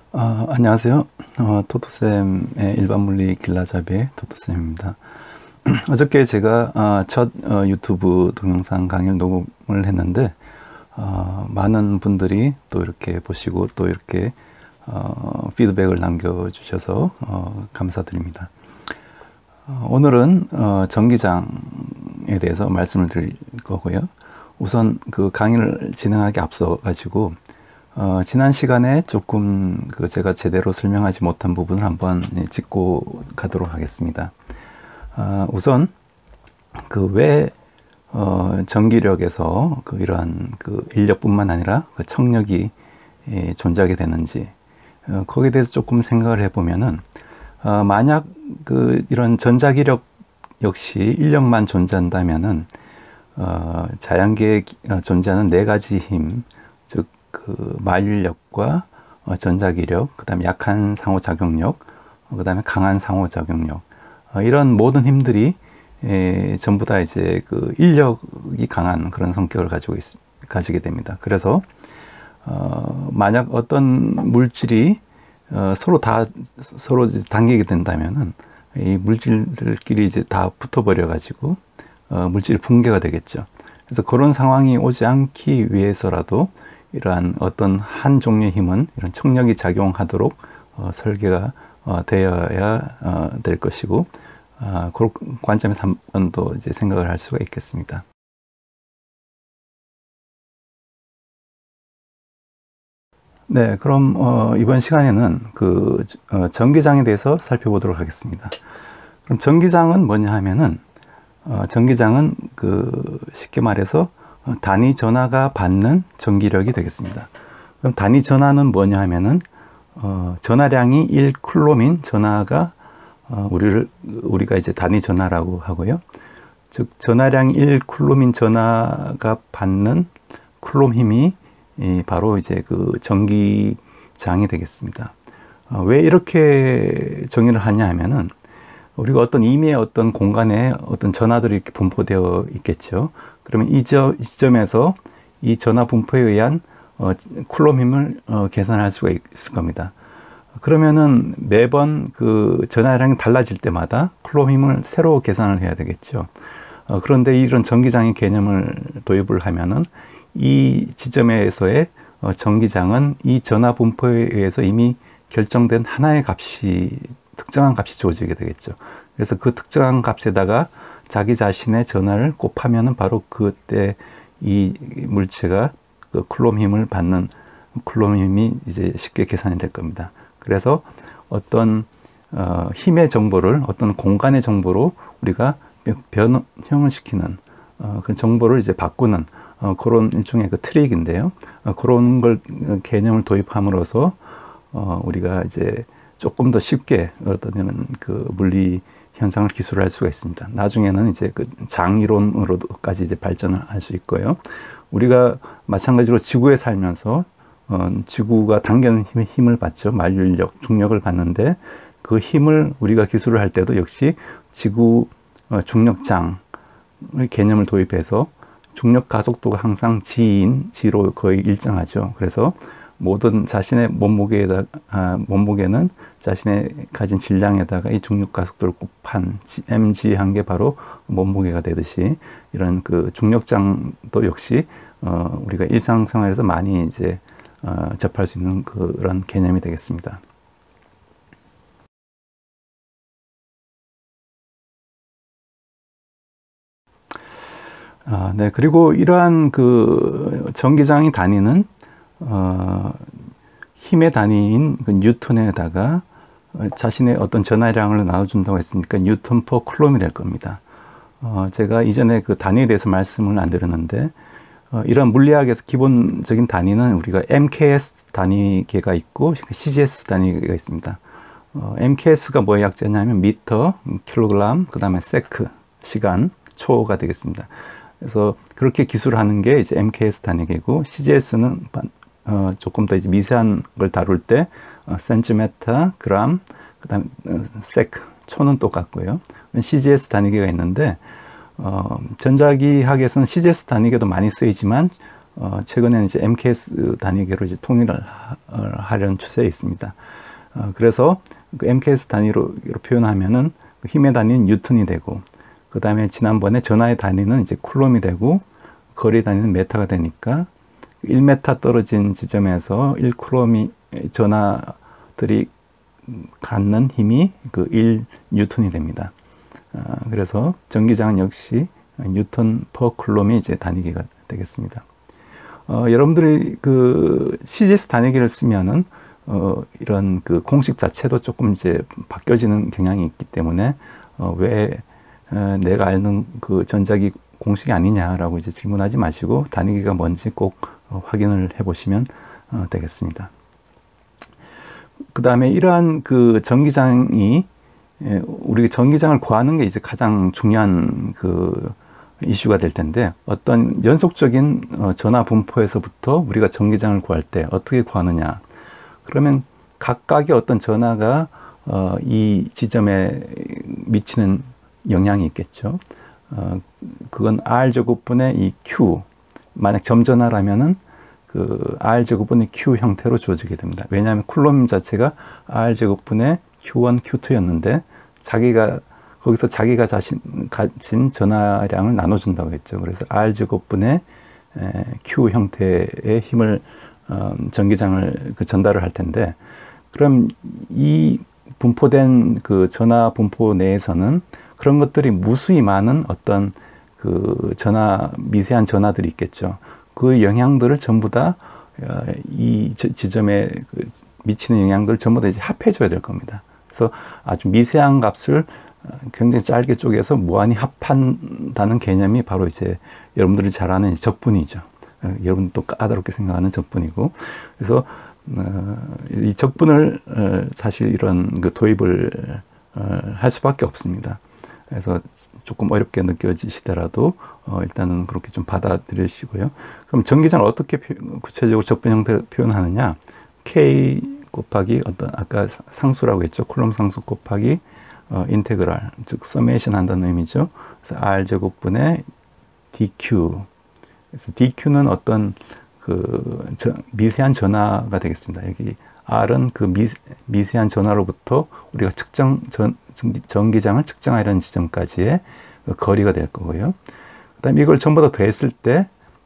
안녕하세요. 토토쌤의 일반물리 길라잡이의 토토쌤입니다. 어저께 제가 첫 유튜브 동영상 강의를 녹음을 했는데 많은 분들이 또 이렇게 보시고 또 이렇게 피드백을 남겨주셔서 감사드립니다. 오늘은 전기장에 대해서 말씀을 드릴 거고요. 우선 그 강의를 진행하기 앞서 가지고 지난 시간에 조금 제가 제대로 설명하지 못한 부분을 한번 짚고 가도록 하겠습니다. 우선 왜 전기력에서 이러한 인력뿐만 아니라 청력이 존재하게 되는지 거기에 대해서 조금 생각을 해보면은 만약 이런 전자기력 역시 인력만 존재한다면은 자연계에 존재하는 네 가지 힘, 즉 만율력과 전자기력, 그 다음에 약한 상호작용력, 그 다음에 강한 상호작용력, 이런 모든 힘들이 전부 다 이제 인력이 강한 그런 성격을 가지게 됩니다. 그래서 만약 어떤 물질이 서로 당기게 된다면은 이 물질들끼리 이제 다 붙어버려 가지고 물질이 붕괴가 되겠죠. 그래서 그런 상황이 오지 않기 위해서라도 이러한 어떤 한 종류의 힘은 이런 청력이 작용하도록 설계가 되어야 될 것이고, 그런 관점에서 한 번 더 이제 생각을 할 수가 있겠습니다. 네, 그럼 이번 시간에는 전기장에 대해서 살펴보도록 하겠습니다. 그럼 전기장은 뭐냐 하면은 전기장은 쉽게 말해서 단위 전하가 받는 전기력이 되겠습니다. 그럼 단위 전하는 뭐냐 하면은 전하량이 1쿨롬인 전하가 우리가 이제 단위 전하라고 하고요. 즉 전하량이 1쿨롬인 전하가 받는 쿨롬 힘이 바로 이제 전기장이 되겠습니다. 왜 이렇게 정의를 하냐 하면은 우리가 어떤 임의의 어떤 공간에 어떤 전하들이 이렇게 분포되어 있겠죠. 그러면 이 지점에서 이 전하 분포에 의한 쿨롬 힘을 계산할 수가 있을 겁니다. 그러면은 매번 전하량이 달라질 때마다 쿨롬 힘을 새로 계산을 해야 되겠죠. 그런데 이런 전기장의 개념을 도입을 하면은 이 지점에서의 전기장은 이 전하 분포에 의해서 이미 결정된 하나의 특정한 값이 주어지게 되겠죠. 그래서 그 특정한 값에다가 자기 자신의 전하를 곱하면은 바로 그때 이 물체가 쿨롬 힘을 받는 쿨롬 힘이 이제 쉽게 계산이 될 겁니다. 그래서 어떤 힘의 정보를 어떤 공간의 정보로 우리가 변형을 시키는 그 정보를 이제 바꾸는 그런 일종의 트릭인데요. 그런 걸 개념을 도입함으로써 우리가 이제 조금 더 쉽게 어떤 물리 현상을 기술할 수가 있습니다. 나중에는 이제 장이론으로까지 이제 발전을 할 수 있고요. 우리가 마찬가지로 지구에 살면서 지구가 당기는 힘을 받죠. 만율력, 중력을 받는데 그 힘을 우리가 기술을 할 때도 역시 지구 중력장의 개념을 도입해서 중력 가속도가 항상 G로 거의 일정하죠. 그래서 모든 자신의 몸무게는 자신의 가진 질량에다가 이 중력 가속도를 곱한 mg 한 게 바로 몸무게가 되듯이 이런 중력장도 역시 우리가 일상생활에서 많이 이제 접할 수 있는 그런 개념이 되겠습니다. 네, 그리고 이러한 전기장의 단위는 힘의 단위인 뉴턴에다가 자신의 어떤 전하량을 나눠준다고 했으니까 뉴턴 퍼 쿨롬이 될 겁니다. 제가 이전에 단위에 대해서 말씀을 안 드렸는데 이런 물리학에서 기본적인 단위는 우리가 MKS 단위계가 있고 CGS 단위계가 있습니다. MKS가 뭐의 약자냐면 미터, 킬로그램, 그 다음에 세크, 시간, 초가 되겠습니다. 그래서 그렇게 기술하는 게 이제 MKS 단위계고 CGS는 조금 더 이제 미세한 걸 다룰 때 센티미터, 그램, 그다음 세크, 초는 똑같고요. CGS 단위계가 있는데 전자기학에서는 CGS 단위계도 많이 쓰이지만 최근에는 이제 MKS 단위계로 이제 통일을 하려는 추세에 있습니다. 그래서 그 MKS 단위로 표현하면은 그 힘의 단위는 뉴턴이 되고, 그 다음에 지난번에 전하의 단위는 이제 쿨롬이 되고, 거리 단위는 메타가 되니까 1메타 떨어진 지점에서 1쿨롬이 전하들이 갖는 힘이 그 1뉴턴이 됩니다. 그래서 전기장은 역시 뉴턴 퍼 쿨롬이 이제 단위계가 되겠습니다. 여러분들이 그 CGS 단위계를 쓰면은 이런 그 공식 자체도 조금 이제 바뀌어지는 경향이 있기 때문에 왜 내가 아는 그 전자기 공식이 아니냐라고 이제 질문하지 마시고 단위계가 뭔지 꼭 확인을 해 보시면 되겠습니다. 그 다음에 이러한 그 전기장이 우리 전기장을 구하는 게 이제 가장 중요한 그 이슈가 될 텐데, 어떤 연속적인 전하 분포에서부터 우리가 전기장을 구할 때 어떻게 구하느냐. 그러면 각각의 어떤 전하가 이 지점에 미치는 영향이 있겠죠. 그건 R제곱분의 이 Q, 만약 점전하라면은 그 R제곱분의 Q 형태로 주어지게 됩니다. 왜냐하면 쿨롬 자체가 R제곱분의 Q1, Q2였는데 거기서 자기가 가진 전하량을 나눠준다고 했죠. 그래서 R제곱분의 Q 형태의 힘을 전기장을 전달을 할 텐데, 그럼 이 분포된 그 전하 분포 내에서는 그런 것들이 무수히 많은 어떤 그 미세한 전하들이 있겠죠. 그 영향들을 전부 다 이 지점에 미치는 영향들을 전부 다 이제 합해줘야 될 겁니다. 그래서 아주 미세한 값을 굉장히 짧게 쪼개서 무한히 합한다는 개념이 바로 이제 여러분들이 잘 아는 적분이죠. 여러분도 까다롭게 생각하는 적분이고, 그래서 이 적분을 사실 이런 그 도입을 할 수밖에 없습니다. 그래서 조금 어렵게 느껴지시더라도 일단은 그렇게 좀 받아들이시고요. 그럼 전기장을 어떻게 구체적으로 적분 형태로 표현하느냐? K 곱하기 어떤 아까 상수라고 했죠. 쿨롬 상수 곱하기 인테그랄, 즉 서메이션 한다는 의미죠. 그래서 R 제곱분의 dq. 그래서 dq는 어떤 그 미세한 전하가 되겠습니다. 여기 R은 그 미세한 전하로부터 우리가 전기장을 측정하려는 지점까지의 그 거리가 될 거고요. 그다음에 이걸 전부 다 더했을 때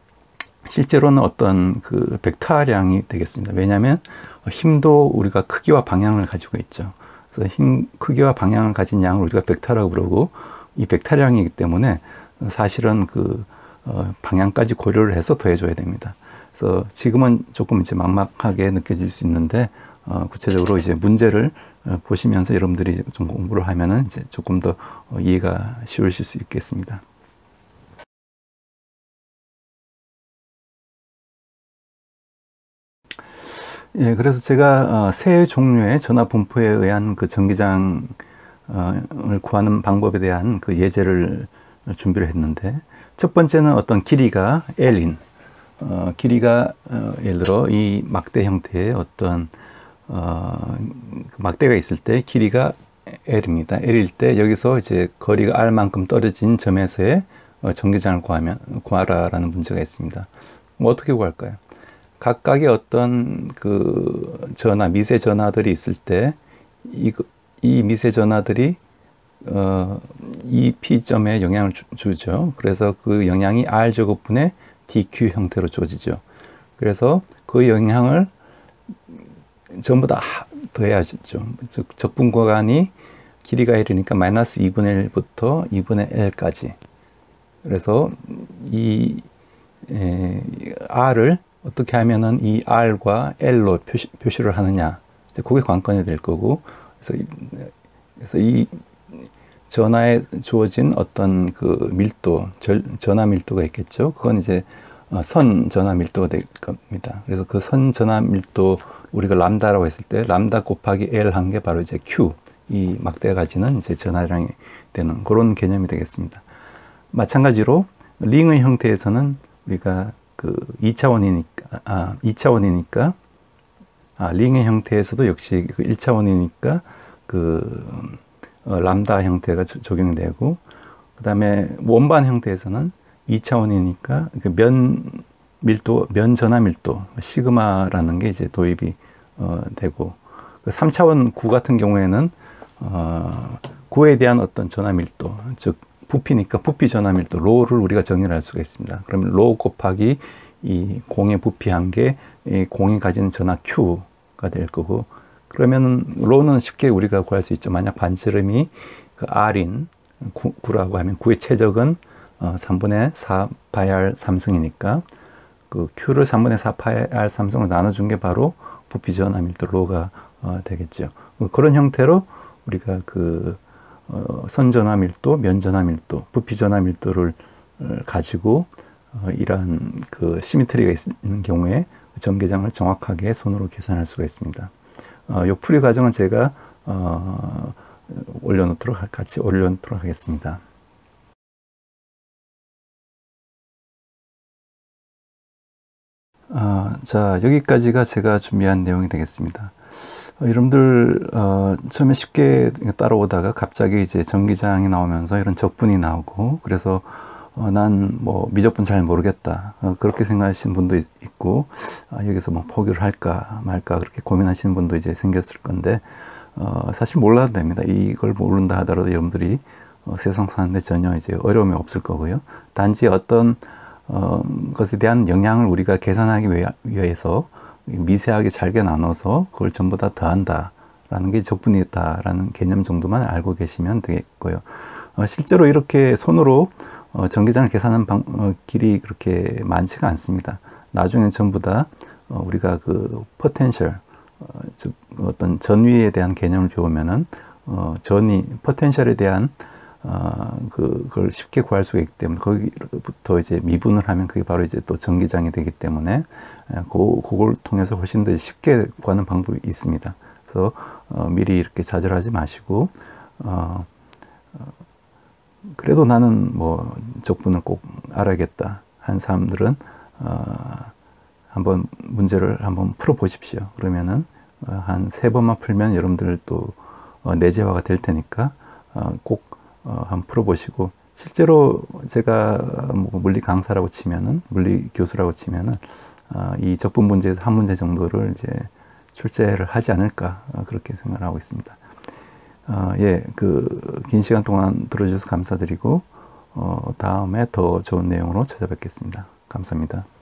실제로는 어떤 그 벡터량이 되겠습니다. 왜냐하면 힘도 우리가 크기와 방향을 가지고 있죠. 그래서 힘 크기와 방향을 가진 양을 우리가 벡터라고 부르고, 이 벡터량이기 때문에 사실은 그 방향까지 고려를 해서 더해줘야 됩니다. 그래서 지금은 조금 이제 막막하게 느껴질 수 있는데, 구체적으로 이제 문제를 보시면서 여러분들이 좀 공부를 하면은 이제 조금 더 이해가 쉬우실 수 있겠습니다. 예, 그래서 제가 세 종류의 전하 분포에 의한 그 전기장을 구하는 방법에 대한 그 예제를 준비를 했는데, 첫 번째는 어떤 길이가 L인, 길이가 예를 들어 이 막대 형태의 어떤 막대가 있을 때 길이가 L입니다. L일 때 여기서 이제 거리가 R만큼 떨어진 점에서의 전기장을 구하라라는 문제가 있습니다. 뭐 어떻게 구할까요? 각각의 어떤 그 미세 전하들이 있을 때 이 미세 전하들이 이 P점에 영향을 주죠. 그래서 그 영향이 R제곱분의 dq 형태로 주어지죠. 그래서 그 영향을 전부 다 더해야죠. 즉 적분 구간이 길이가 1이니까 마이너스 2분의 1부터 2분의 L까지. 그래서 이 R을 어떻게 하면은 이 R과 L로 표시를 하느냐, 그게 관건이 될 거고, 그래서 이 전하에 주어진 어떤 그 밀도, 전하 밀도가 있겠죠. 그건 이제 선 전하 밀도가 될 겁니다. 그래서 그 선 전하 밀도 우리가 람다라고 했을 때 람다 곱하기 L 한 게 바로 이제 Q, 이 막대가 가지는 이제 전하량이 되는 그런 개념이 되겠습니다. 마찬가지로 링의 형태에서는 우리가 그 2차원이니까 링의 형태에서도 역시 그 1차원이니까 그 람다 형태가 적용되고, 그 다음에 원반 형태에서는 2차원이니까 그 면 밀도, 면 전하 밀도, 시그마라는 게 이제 도입이 되고, 그 3차원 구 같은 경우에는 구에 대한 어떤 전하 밀도, 즉 부피니까 부피 전하 밀도, 로를 우리가 정의를 할 수가 있습니다. 그러면 로 곱하기 이 공의 부피한 게 이 공이 가지는 전하 Q가 될 거고, 그러면 로는 쉽게 우리가 구할 수 있죠. 만약 반지름이 그 R인 9라고 하면 9의 최적은 3분의 4 파이 R 3승이니까 그 Q를 3분의 4 파이 R 3승으로 나눠준 게 바로 부피 전하 밀도 로가 되겠죠. 그런 형태로 우리가 그 선 전하 밀도, 면 전하 밀도, 부피 전하 밀도를 가지고 이러한 그 시미트리가 있는 경우에 전개장을 정확하게 손으로 계산할 수가 있습니다. 이 풀이 과정은 제가 같이 올려놓도록 하겠습니다. 자, 여기까지가 제가 준비한 내용이 되겠습니다. 여러분들 처음에 쉽게 따라오다가 갑자기 이제 전기장이 나오면서 이런 적분이 나오고, 그래서 난 뭐 미적분 잘 모르겠다 그렇게 생각하시는 분도 있고, 여기서 뭐 포기를 할까 말까 그렇게 고민하시는 분도 이제 생겼을 건데, 사실 몰라도 됩니다. 이걸 모른다 하더라도 여러분들이 세상 사는데 전혀 이제 어려움이 없을 거고요. 단지 어떤 것에 대한 영향을 우리가 계산하기 위해서 미세하게 잘게 나눠서 그걸 전부 다 더한다 라는 게 적분이다 라는 개념 정도만 알고 계시면 되겠고요. 실제로 이렇게 손으로 전기장을 계산하는 길이 그렇게 많지가 않습니다. 나중에 전부 다 우리가 그 포텐셜, 즉 어떤 전위에 대한 개념을 배우면은 포텐셜에 대한 그걸 쉽게 구할 수가 있기 때문에 거기부터 이제 미분을 하면 그게 바로 이제 또 전기장이 되기 때문에 그걸 통해서 훨씬 더 쉽게 구하는 방법이 있습니다. 그래서 미리 이렇게 좌절하지 마시고, 그래도 나는 뭐 적분을 꼭 알아야겠다 한 사람들은 한번 문제를 한번 풀어 보십시오. 그러면은 한 3번만 풀면 여러분들 또 내재화가 될 테니까 꼭 한번 풀어보시고, 실제로 제가 뭐 물리 강사라고 치면은, 물리 교수라고 치면은 이 적분 문제에서 한 문제 정도를 이제 출제를 하지 않을까 그렇게 생각을 하고 있습니다. 예, 긴 시간 동안 들어주셔서 감사드리고 다음에 더 좋은 내용으로 찾아뵙겠습니다. 감사합니다.